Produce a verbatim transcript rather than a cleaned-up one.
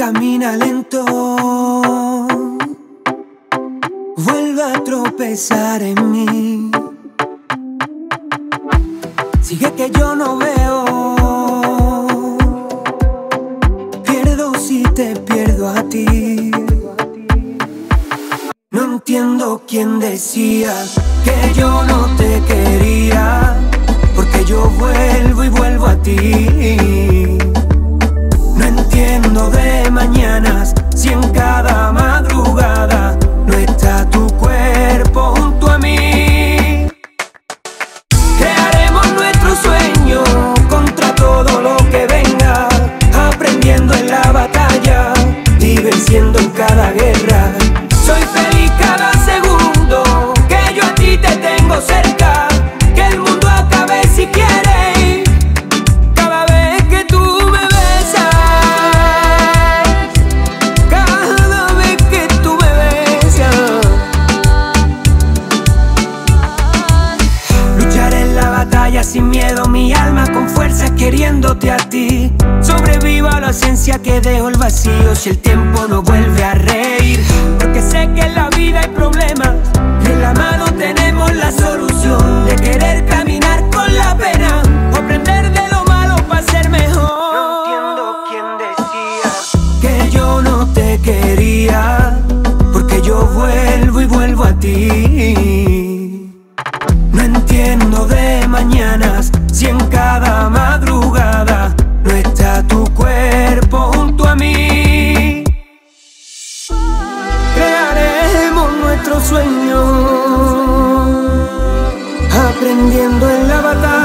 camina lento, vuelve a tropezar en mí. Sigue que yo no veo, pierdo si te pierdo a ti. No entiendo quién decía que yo no te quería, porque yo vuelvo y vuelvo a ti. No entiendo de mañanas si en cada madrugada no está tu cuerpo junto a mí. Crearemos nuestro sueño contra todo lo que venga, aprendiendo en la batalla y venciendo en cada guerra. Soy feliz cada segundo que yo a ti te tengo cerca, que el mundo acabe si quieres, cada vez que tú me besas, cada vez que tú me besas. Lucharé en la batalla sin miedo, mi alma con fuerza queriéndote a ti. Sobrevivo a la esencia que dejo el vacío si el tiempo no vuelve a reír, porque sé que en la vida hay problemas y en la mano tenemos la solución de querer caminar con la pena o aprender de lo malo para ser mejor. No entiendo quién decía que yo no te quería, porque yo vuelvo y vuelvo a ti. No entiendo de mañanas si en cada madrugada no está tu cuerpo junto a mí. Crearemos nuestro sueño, aprendiendo en la batalla